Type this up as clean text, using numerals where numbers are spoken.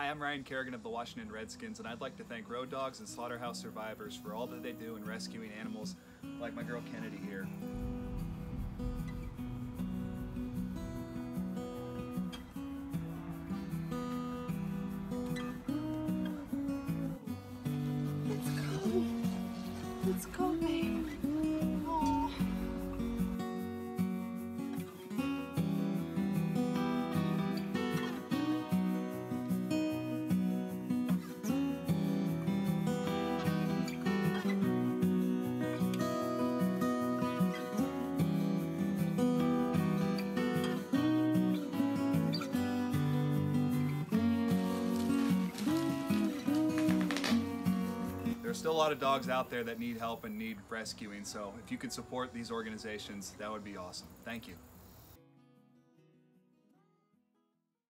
Hi, I'm Ryan Kerrigan of the Washington Redskins, and I'd like to thank road dogs and slaughterhouse survivors for all that they do in rescuing animals like my girl Kennedy here. It's coming. There's still a lot of dogs out there that need help and need rescuing, so if you could support these organizations, that would be awesome. Thank you.